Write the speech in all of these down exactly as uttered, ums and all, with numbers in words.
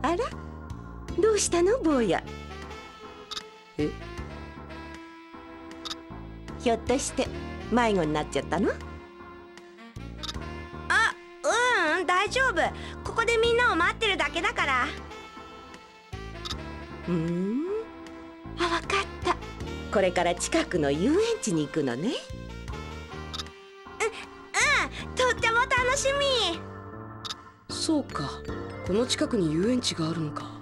あら、どうしたの坊や。 え？ ひょっとして迷子になっちゃったの？ あ、ううん、大丈夫。ここでみんなを待ってるだけだから。 うーん、あ、わかった。これから近くの遊園地に行くのね。 うん、とっても楽しみ。 そうか、この近くに遊園地があるのか。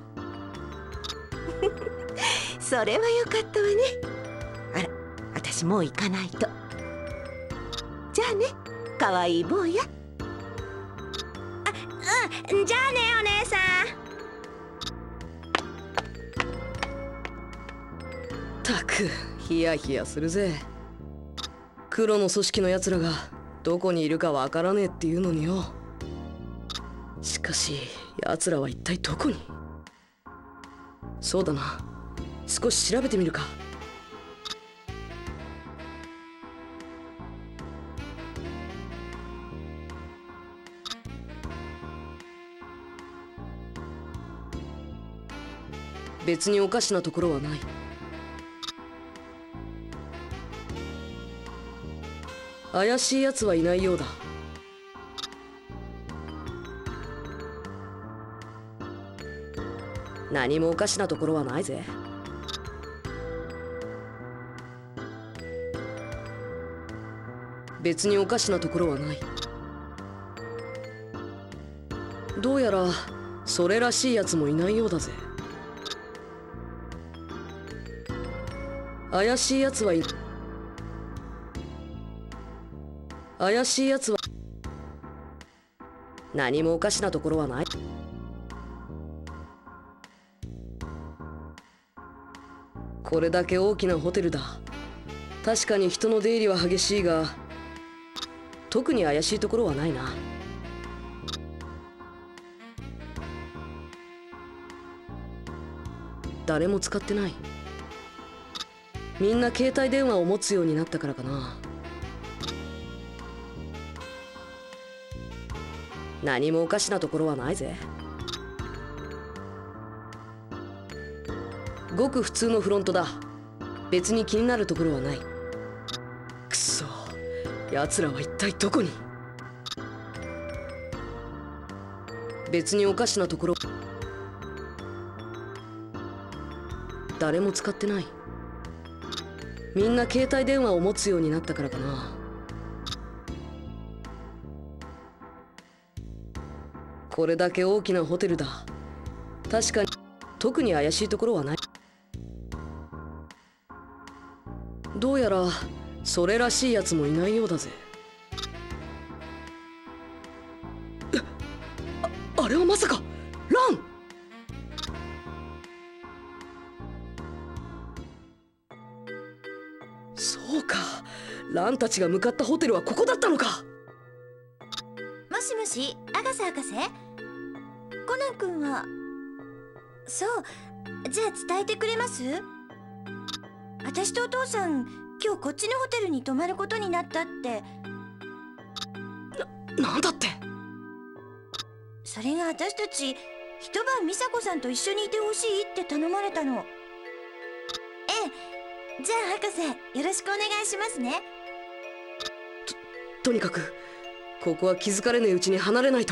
それはよかったわね。あら、私もう行かないと。じゃあね、かわいい坊や。 あ、うん、じゃあね、お姉さん。たく、ヒヤヒヤするぜ。黒の組織のやつらがどこにいるかわからねえっていうのによ。しかし、やつらは一体どこに？そうだな、少し調べてみるか。別におかしなところはない。怪しいやつはいないようだ。何もおかしなところはないぜ。別におかしなところはない。どうやらそれらしいやつもいないようだぜ。怪しいやつはいる。怪しいやつは何もおかしなところはない。これだけ大きなホテルだ。確かに人の出入りは激しいが、特に怪しいところはないな。誰も使ってない。みんな携帯電話を持つようになったからかな。何もおかしなところはないぜ。ごく普通のフロントだ。別に気になるところはない。くそ、奴らは一体どこに？別におかしなところ。誰も使ってない。みんな携帯電話を持つようになったからかな。これだけ大きなホテルだ。確かに特に怪しいところはない。どうやらそれらしいやつもいないようだぜ。あ、あれはまさかラン！そうか、ランたちが向かったホテルはここだったのか。 もしもし、アガサ博士？コナン君は？そう、じゃあ伝えてくれます？私とお父さん、今日こっちのホテルに泊まることになったって。 な、なんだって？ それが私たち一晩美佐子さんと一緒にいてほしいって頼まれたの。ええ、じゃあ博士、よろしくお願いしますね。 と、とにかくここは気づかれねえうちに離れないと。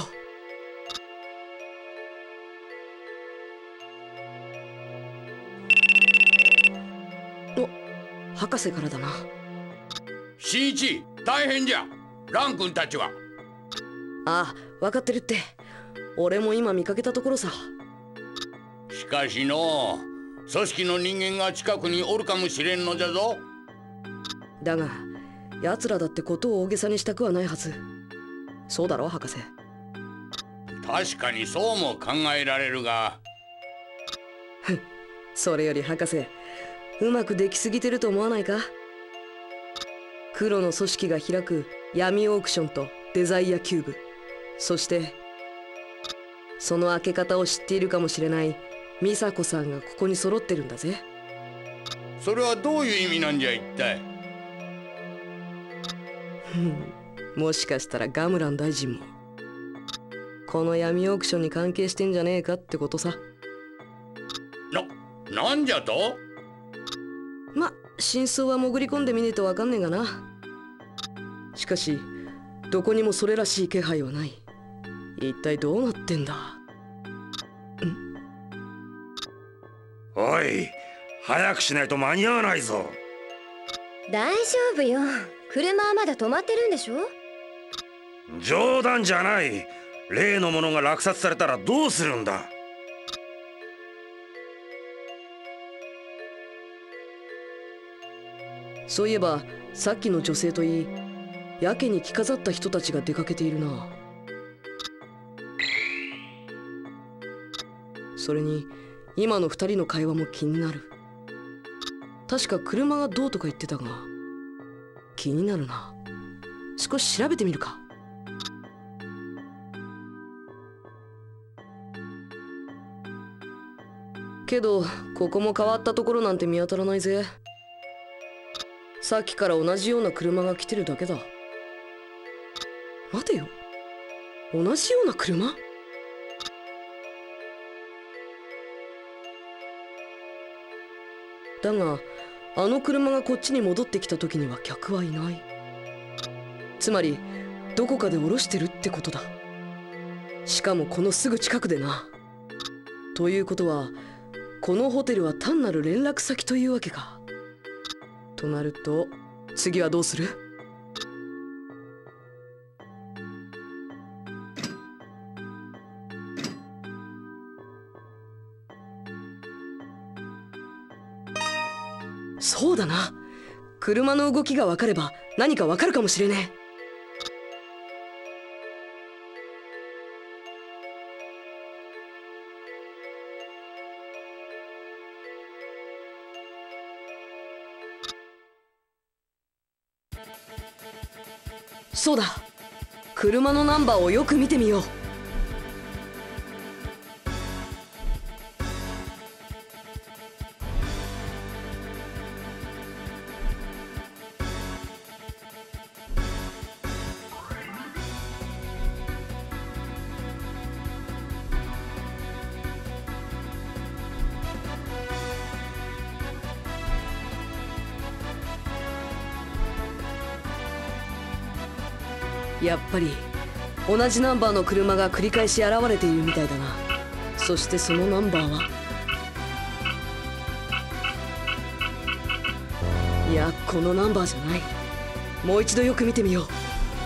お、博士からだな。 新一、大変じゃ。ラン君たちは？ ああ、分かってるって。俺も今見かけたところさ。 しかしのう、組織の人間が近くにおるかもしれんのじゃぞ。 だが奴らだってことを大げさにしたくはないはず。そうだろ博士？ 確かにそうも考えられるが。 ふん、それより博士、うまくできすぎてると思わないか？黒の組織が開く闇オークションとデザイアキューブ、そしてその開け方を知っているかもしれない美佐子さんがここに揃ってるんだぜ。 それはどういう意味なんじゃ一体？ ふん、もしかしたらガムラン大臣も。 この闇オークションに関係してんじゃねえかってことさ。 な、なんじゃと？ ま、真相は潜り込んでみねえとわかんねえがな。しかしどこにもそれらしい気配はない。一体どうなってんだ？ん？ おい、早くしないと間に合わないぞ。 大丈夫よ。車はまだ止まってるんでしょ？ 冗談じゃない。例のものが落札されたらどうするんだ？ そういえばさっきの女性といい、やけに着飾った人たちが出かけているな。それに今の二人の会話も気になる。確か車がどうとか言ってたが、気になるな。少し調べてみるか。けどここも変わったところなんて見当たらないぜ。さっきから同じような車が来てるだけだ。待てよ、同じような車？だがあの車がこっちに戻ってきた時には客はいない。つまりどこかで降ろしてるってことだ。しかもこのすぐ近くでな。ということはこのホテルは単なる連絡先というわけか。となると次はどうする？そうだな。車の動きが分かれば何か分かるかもしれねえ。そうだ、車のナンバーをよく見てみよう。やっぱり同じナンバーの車が繰り返し現れているみたいだな。そしてそのナンバーは、いやこのナンバーじゃない。もう一度よく見てみよう。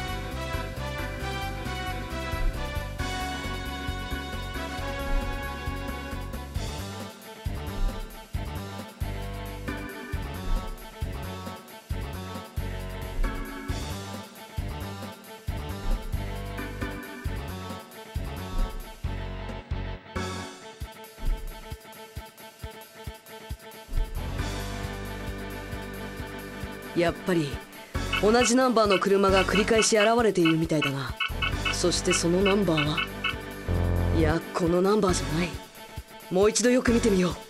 やっぱり同じナンバーの車が繰り返し現れているみたいだな。そしてそのナンバーは、いやこのナンバーじゃない。もう一度よく見てみよう。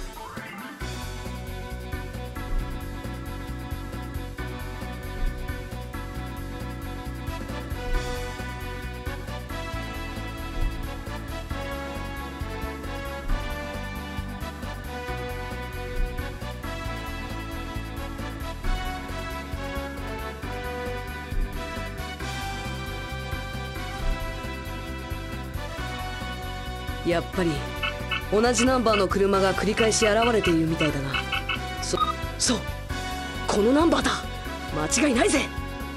やっぱり同じナンバーの車が繰り返し現れているみたいだな。そ、そう、このナンバーだ。間違いないぜ。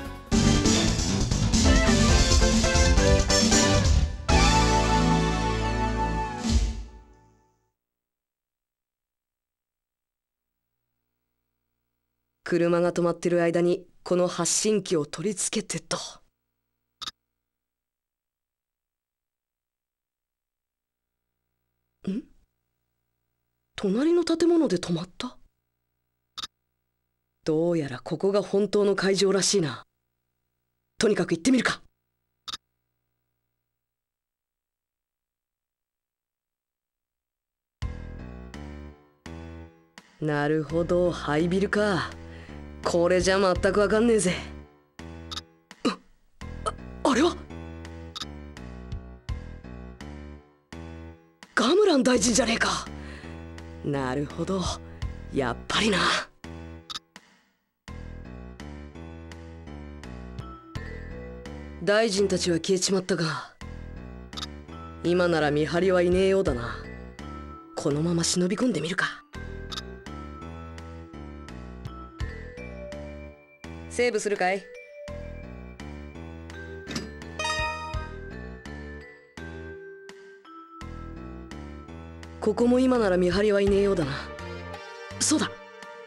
車が止まってる間にこの発信機を取り付けてと。ん？隣の建物で止まった？どうやらここが本当の会場らしいな。とにかく行ってみるか。なるほど、ハイビルか。これじゃ全くわかんねえぜ。あ、あれはラン大臣じゃねえか。なるほど、やっぱりな。大臣たちは消えちまったが、今なら見張りはいねえようだな。このまま忍び込んでみるか。セーブするかい？ここも今なら見張りはいねえようだな。そうだ。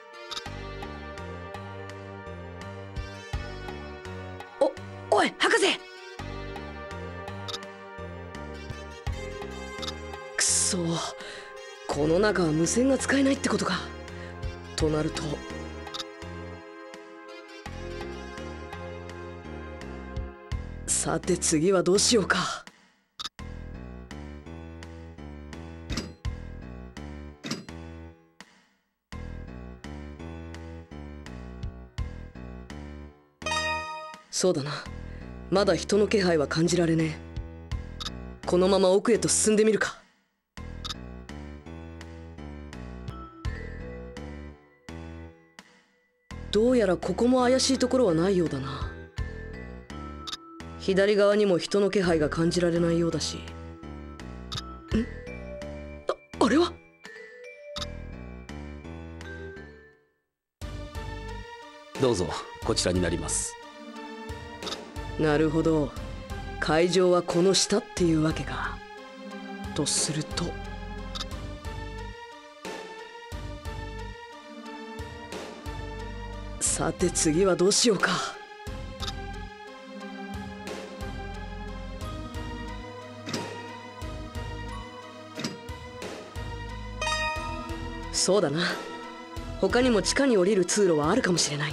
お、おい博士。くそ、この中は無線が使えないってことか。となるとさて次はどうしようか。そうだな、まだ人の気配は感じられねえ。このまま奥へと進んでみるか。どうやらここも怪しいところはないようだな。左側にも人の気配が感じられないようだし。ん？あ、あれは？ どうぞ、こちらになります。 なるほど、会場はこの下っていうわけか。とするとさて次はどうしようか。そうだな、他にも地下に降りる通路はあるかもしれない。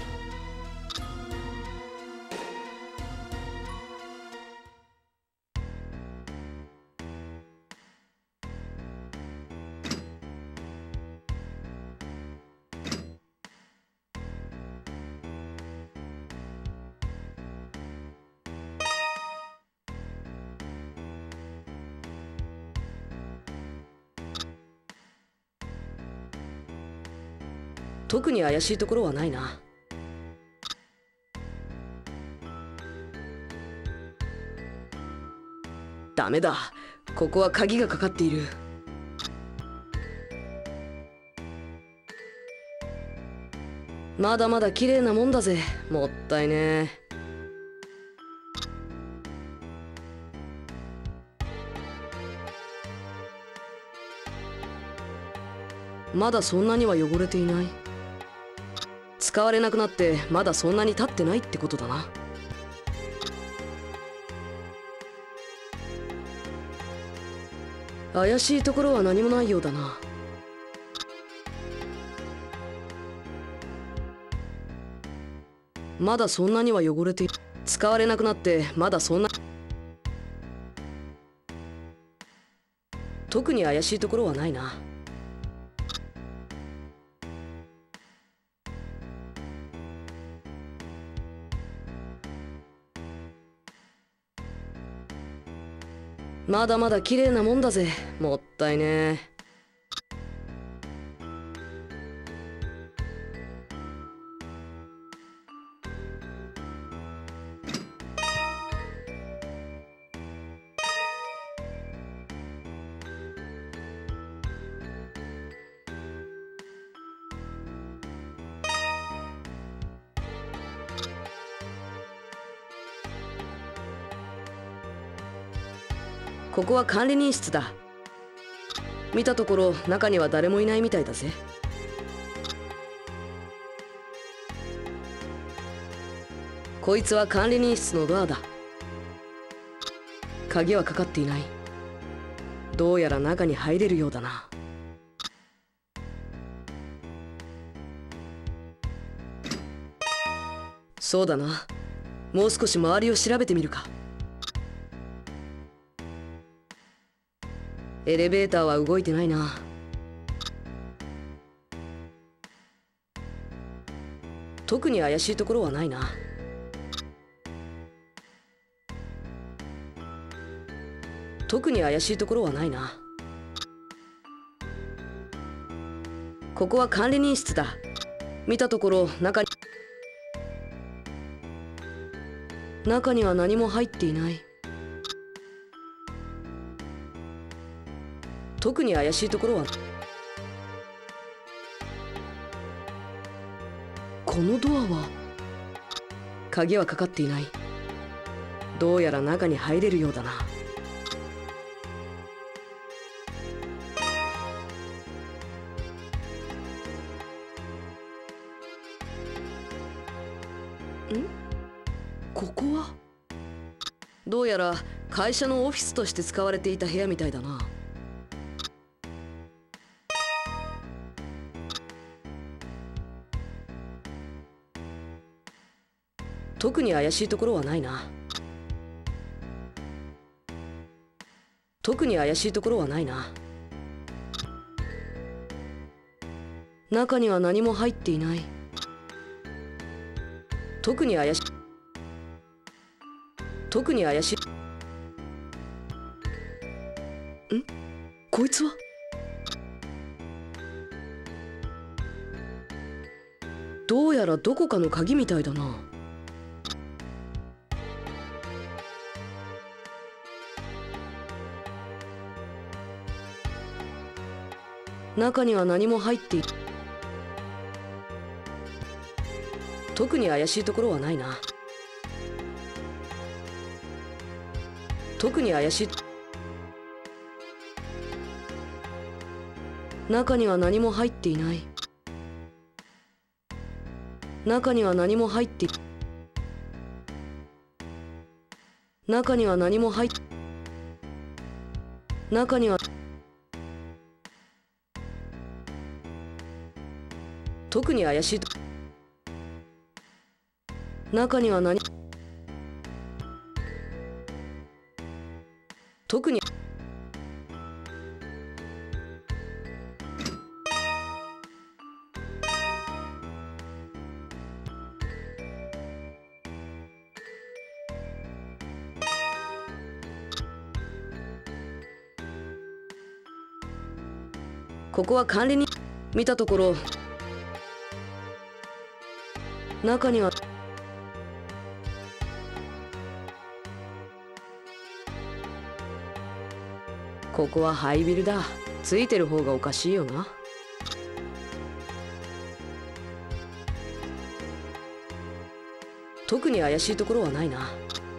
特に怪しいところはないな。ダメだ、ここは鍵がかかっている。まだまだ綺麗なもんだぜ。もったいねえ。まだそんなには汚れていない。使われなくなってまだそんなに経ってないってことだな。怪しいところは何もないようだな。まだそんなには汚れて使われなくなってまだそんな。特に怪しいところはないな。まだまだ綺麗なもんだぜ。もったいねえ。ここは管理人室だ。見たところ中には誰もいないみたいだぜ。こいつは管理人室のドアだ。鍵はかかっていない。どうやら中に入れるようだな。そうだな、もう少し周りを調べてみるか。エレベーターは動いてないな。特に怪しいところはないな。特に怪しいところはないな。 ここは管理人室だ。見たところ中に中には何も入っていない。特に怪しいところは。このドアは鍵はかかっていない。どうやら中に入れるようだな。ん？ここはどうやら会社のオフィスとして使われていた部屋みたいだな。特に怪しいところはないな。特に怪しいところはないな。中には何も入っていない。特に怪しい。特に怪しい。ん？こいつは？どうやらどこかの鍵みたいだな。中には何も入っている。特に怪しいところはないな。特に怪しい。中には何も入っていない。中には何も入っている。中には何も入って中には特に怪しい。中には何特にここは管理人。見たところ中にはここはハイビルだ。ついてる方がおかしいよな。特に怪しいところはないな。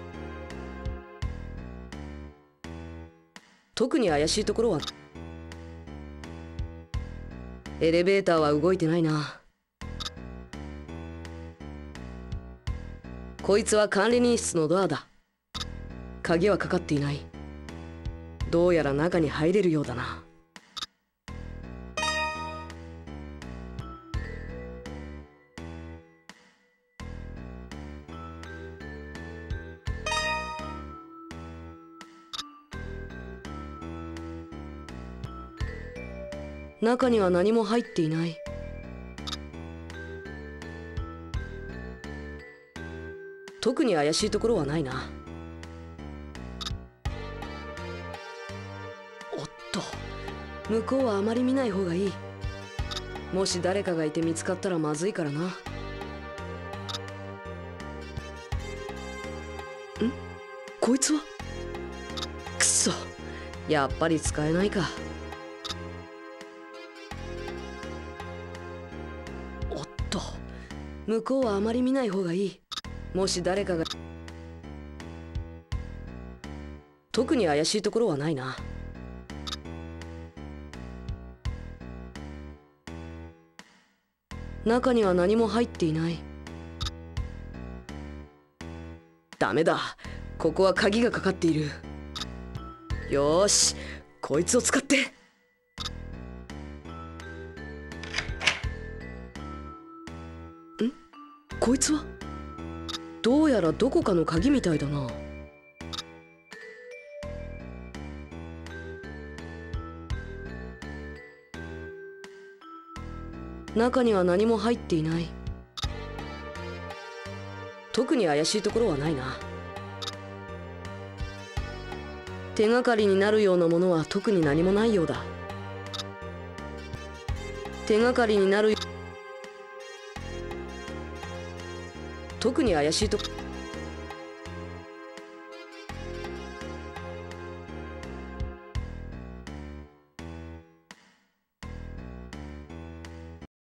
特に怪しいところは。エレベーターは動いてないな。こいつは管理人室のドアだ。鍵はかかっていない。どうやら中に入れるようだな。中には何も入っていない。特に怪しいところはないな。おっと、向こうはあまり見ない方がいい。もし誰かがいて見つかったらまずいからな。ん？こいつは？くそ、やっぱり使えないか。おっと、向こうはあまり見ない方がいい。もし誰かが。特に怪しいところはないな。中には何も入っていない。ダメだ、ここは鍵がかかっている。よーし、こいつを使って。ん？こいつはどうやらどこかの鍵みたいだな。中には何も入っていない。特に怪しいところはないな。手がかりになるようなものは特に何もないようだ。 手がかりになる。特に怪しいとこ。